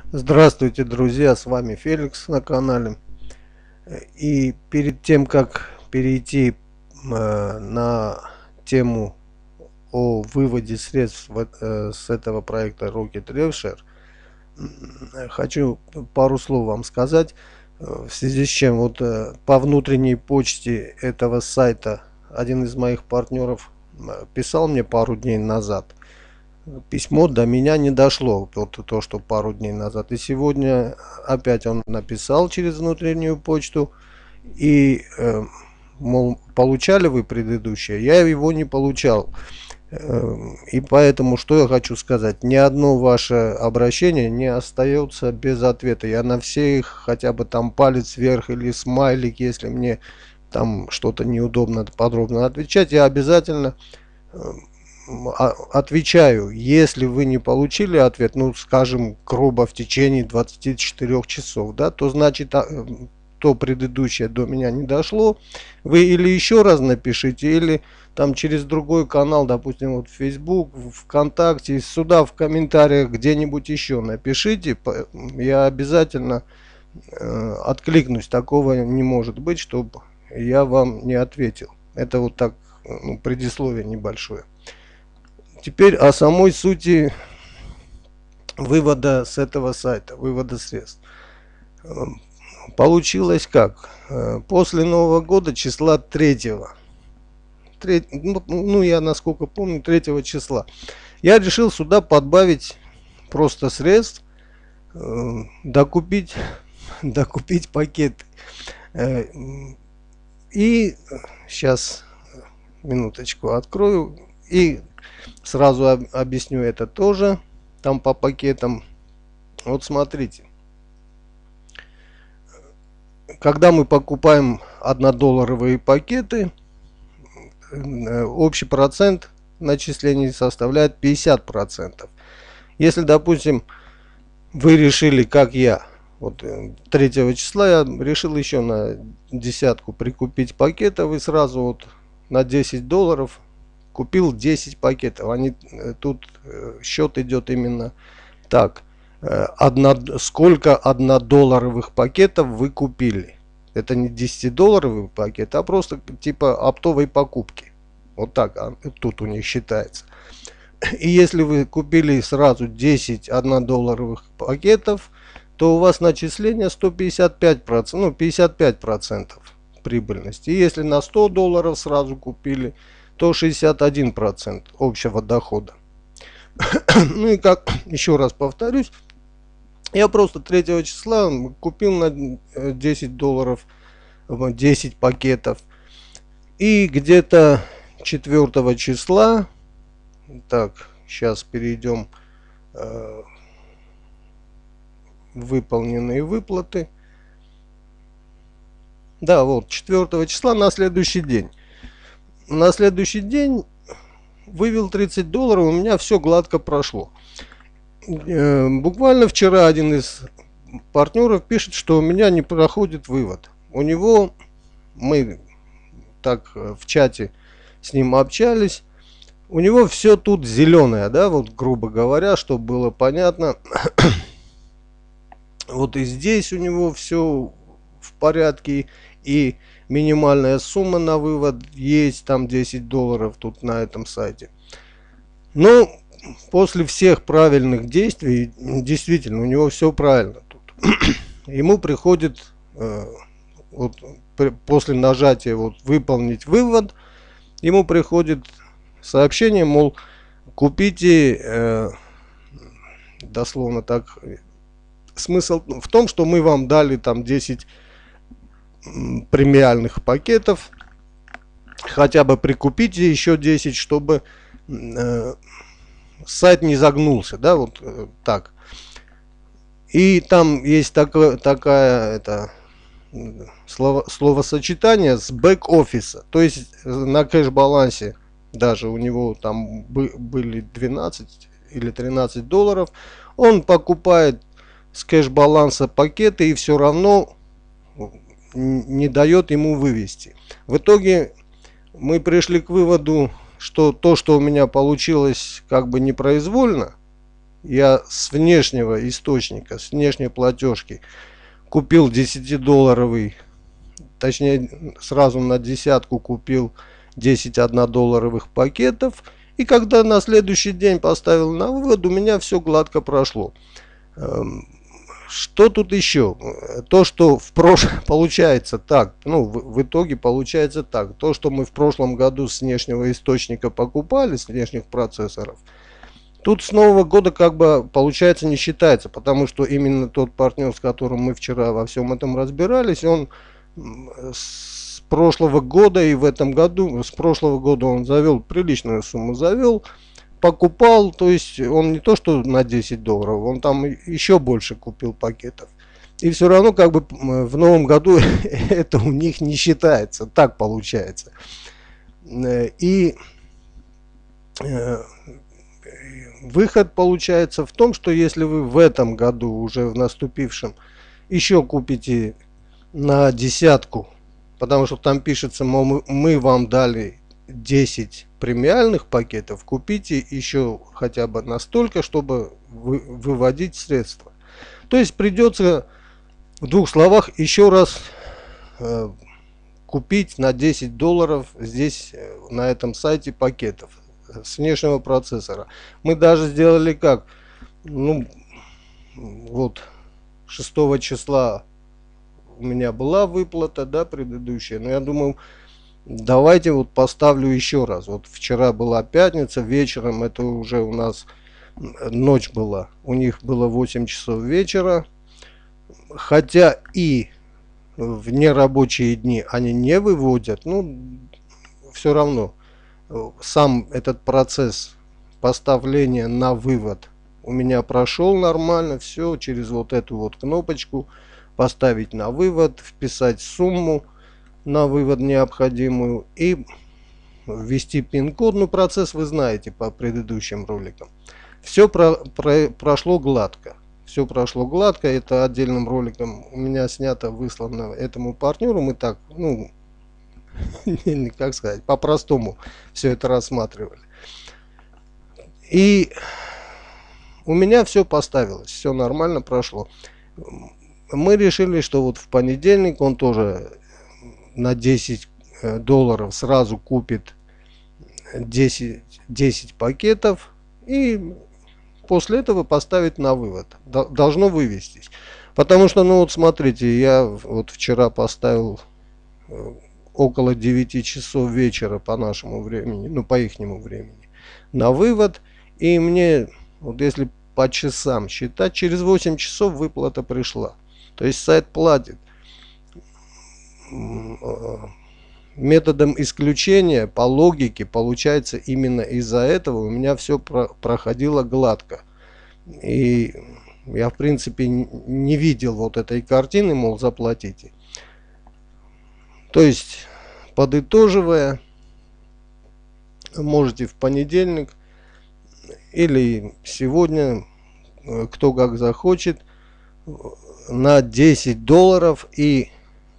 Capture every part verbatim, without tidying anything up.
Здравствуйте, друзья, с вами Феликс на канале. И перед тем, как перейти э, на тему о выводе средств в, э, с этого проекта Rocket RevShare, м, хочу пару слов вам сказать, э, в связи с чем вот э, по внутренней почте этого сайта один из моих партнеров э, писал мне пару дней назад. Письмо до меня не дошло, вот то, что пару дней назад. И сегодня опять он написал через внутреннюю почту. И, э, мол, получали вы предыдущее? Я его не получал. Э, и поэтому, что я хочу сказать, ни одно ваше обращение не остается без ответа. Я на все их хотя бы там палец вверх или смайлик, если мне там что-то неудобно подробно отвечать, я обязательно э, отвечаю. Если вы не получили ответ, ну, скажем, грубо в течение двадцати четырёх часов, да, то значит то предыдущее до меня не дошло. Вы или еще раз напишите, или там через другой канал, допустим, вот Facebook, ВКонтакте, сюда в комментариях где-нибудь еще напишите. Я обязательно э, откликнусь. Такого не может быть, чтобы я вам не ответил. Это вот так, ну, предисловие небольшое. Теперь о самой сути вывода с этого сайта, вывода средств. Получилось как? После Нового года числа третьего, ну я насколько помню, третьего числа, я решил сюда подбавить просто средств, докупить, докупить пакеты. И сейчас, минуточку, открою и сразу объясню это тоже, там по пакетам. Вот смотрите. Когда мы покупаем однодолларовые пакеты, общий процент начислений составляет пятьдесят процентов. Если, допустим, вы решили, как я, вот третьего числа я решил еще на десятку прикупить пакетов и сразу вот на десять долларов купил десять пакетов. Они, тут счет идет именно так. Одно, сколько однодолларовых пакетов вы купили. Это не десятидолларовый пакет, а просто типа оптовой покупки. Вот так тут у них считается. И если вы купили сразу десять однодолларовых пакетов, то у вас начисление сто пятьдесят пять процентов, ну пятьдесят пять процентов прибыльности. И если на сто долларов сразу купили, то шестьдесят один процент общего дохода. Ну и как, еще раз повторюсь, я просто третьего числа купил на десять долларов десять пакетов. И где-то четвёртого числа, так, сейчас перейдем э, выполненные выплаты. Да, вот четвёртого числа на следующий день. На следующий день вывел тридцать долларов, у меня все гладко прошло. Буквально вчера один из партнеров пишет, что у меня не проходит вывод. У него, мы так в чате с ним общались, у него все тут зеленое, да, вот грубо говоря, чтобы было понятно. Вот и здесь у него все в порядке, и минимальная сумма на вывод есть, там десять долларов тут на этом сайте. Но после всех правильных действий, действительно, у него все правильно тут. Ему приходит, э, вот, при, после нажатия вот, выполнить вывод, ему приходит сообщение, мол, купите, э, дословно так, смысл в том, что мы вам дали там десять премиальных пакетов, хотя бы прикупите еще десять, чтобы э, сайт не загнулся, да, вот э, так. И там есть такое, такая это слово, словосочетание с бэк-офиса, то есть на кэш-балансе даже у него там были двенадцать или тринадцать долларов, он покупает с кэш-баланса пакеты и все равно не дает ему вывести. В итоге мы пришли к выводу, что то, что у меня получилось как бы непроизвольно, я с внешнего источника, с внешней платежки купил десятидолларовый, точнее сразу на десятку купил десять однодолларовых пакетов. И когда на следующий день поставил на вывод, у меня все гладко прошло. Что тут еще? То, что в прошлом получается так, ну, в, в итоге получается так. То, что мы в прошлом году с внешнего источника покупали, с внешних процессоров, тут с Нового года как бы получается не считается, потому что именно тот партнер, с которым мы вчера во всем этом разбирались, он с прошлого года и в этом году, с прошлого года он завел, приличную сумму завел, покупал, то есть он не то что на десять долларов, он там еще больше купил пакетов. И все равно как бы в новом году это у них не считается, так получается. И выход получается в том, что если вы в этом году, уже в наступившем, еще купите на десятку, потому что там пишется, мол, мы вам дали десять премиальных пакетов, купите еще хотя бы настолько, чтобы вы, выводить средства. То есть придется в двух словах еще раз э, купить на десять долларов здесь на этом сайте пакетов с внешнего процессора. Мы даже сделали как, ну вот шестого числа у меня была выплата, да, предыдущая, но я думаю, давайте вот поставлю еще раз. Вот вчера была пятница, вечером, это уже у нас ночь была, у них было восемь часов вечера, хотя и в нерабочие дни они не выводят, ну все равно сам этот процесс поставления на вывод у меня прошел нормально, все через вот эту вот кнопочку поставить на вывод, вписать сумму на вывод необходимую и ввести пин-код. Ну, процесс вы знаете по предыдущим роликам. Все про, про, прошло гладко. Все прошло гладко. Это отдельным роликом у меня снято, выслано этому партнеру. Мы так, ну, как сказать, по-простому все это рассматривали. И у меня все поставилось, все нормально прошло. Мы решили, что вот в понедельник он тоже на десять долларов сразу купит десять, десять пакетов и после этого поставить на вывод. Должно вывестись. Потому что, ну вот смотрите, я вот вчера поставил около девяти часов вечера по нашему времени, ну по ихнему времени, на вывод. И мне, вот если по часам считать, через восемь часов выплата пришла. То есть сайт платит. Методом исключения по логике получается именно из-за этого у меня все про проходило гладко. И я в принципе не видел вот этой картины, мол, заплатите. То есть, подытоживая, можете в понедельник или сегодня, кто как захочет, на десять долларов, и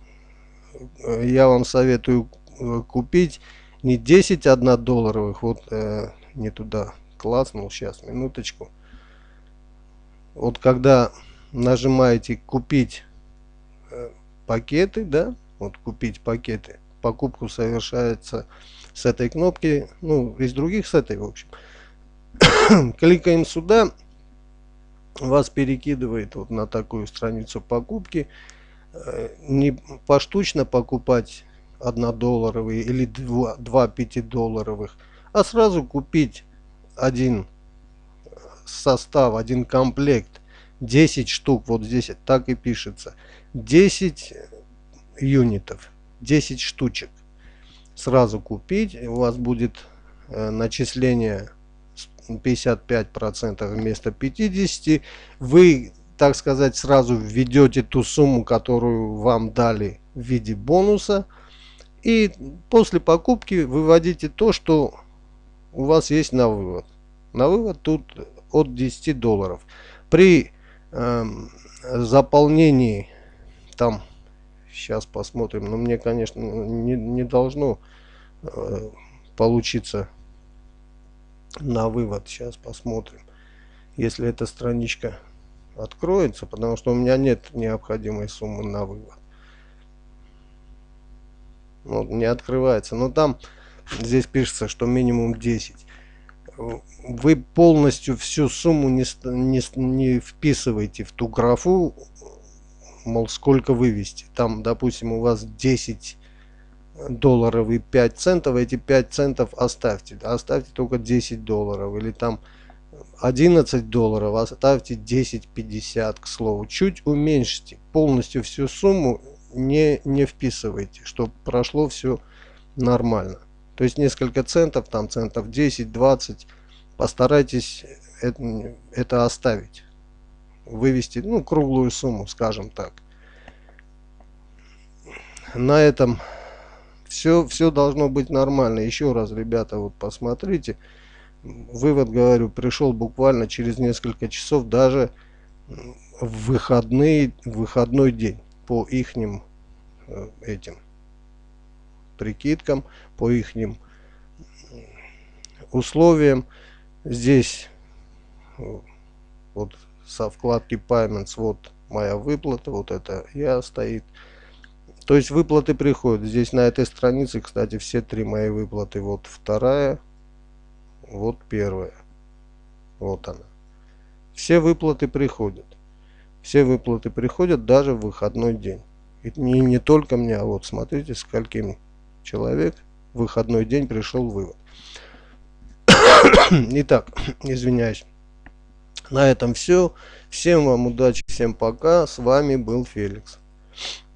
я вам советую купить не десять однодолларовых, вот э, не туда класснул, сейчас, минуточку. Вот когда нажимаете купить э, пакеты, да, вот купить пакеты, покупку совершается с этой кнопки, ну, из других с этой, в общем. Кликаем сюда, вас перекидывает вот на такую страницу покупки. Не поштучно покупать однодолларовые или два, два пятидолларовых, а сразу купить один состав, один комплект, десять штук, вот здесь так и пишется, десять юнитов, десять штучек. Сразу купить, у вас будет э, начисление пятьдесят пять процентов вместо пятидесяти. Вы, так сказать, сразу введете ту сумму, которую вам дали в виде бонуса, и после покупки выводите то, что у вас есть на вывод. На вывод тут от десяти долларов. При э, заполнении там, сейчас посмотрим, но мне, конечно, не, не должно э, получиться на вывод. Сейчас посмотрим. если эта страничка откроется, потому что у меня нет необходимой суммы на вывод. Вот, не открывается. Но там здесь пишется, что минимум десять. Вы полностью всю сумму не, не, не вписываете в ту графу, мол, сколько вывести. Там, допустим, у вас десять долларов и пять центов, эти пять центов оставьте. Оставьте только десять долларов. Или там одиннадцать долларов, оставьте десять пятьдесят, к слову. Чуть уменьшите. Полностью всю сумму не, не вписывайте, чтобы прошло все нормально. То есть несколько центов, там центов десять двадцать, постарайтесь это, это оставить. Вывести, ну, круглую сумму, скажем так. На этом все, все должно быть нормально. Еще раз, ребята, вот посмотрите. Вывод, говорю, пришел буквально через несколько часов, даже в выходные, в выходной день, по ихним этим прикидкам, по ихним условиям. Здесь вот со вкладки Payments вот моя выплата, вот это я стоит. То есть выплаты приходят. Здесь на этой странице, кстати, все три мои выплаты. Вот вторая, вот первая. Вот она. Все выплаты приходят. Все выплаты приходят даже в выходной день. И не, не только мне, а вот смотрите, скольким человек в выходной день пришел вывод. Итак, извиняюсь. На этом все. Всем вам удачи, всем пока. С вами был Феликс.